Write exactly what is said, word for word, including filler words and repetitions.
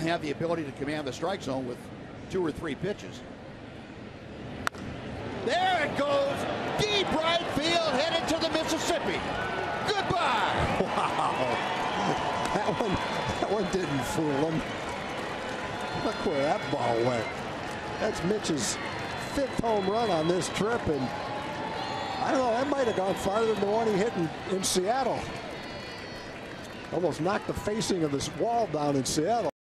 have the ability to command the strike zone with two or three pitches. There it goes. Deep right field, headed to the Mississippi. Goodbye. Wow. That one, that one didn't fool him. Look where that ball went. That's Mitch's fifth home run on this trip, and I don't know, that might have gone farther than the one he hit in, in Seattle. Almost knocked the facing of this wall down in Seattle.